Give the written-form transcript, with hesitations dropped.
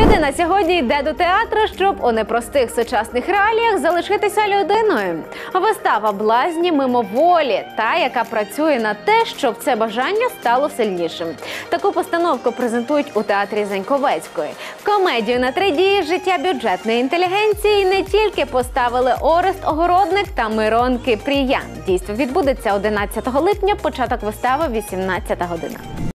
Людина сьогодні йде до театру, щоб у непростих сучасних реаліях залишитися людиною. Вистава «Блазні мимоволі» – та, яка працює на те, щоб це бажання стало сильнішим. Таку постановку презентують у театрі Заньковецької. Комедію на 3 дії «Життя бюджетної інтелігенції» не тільки поставили Орест Огородник та Мирон Кипріян. Дійство відбудеться 11 липня, початок вистави – 18 година.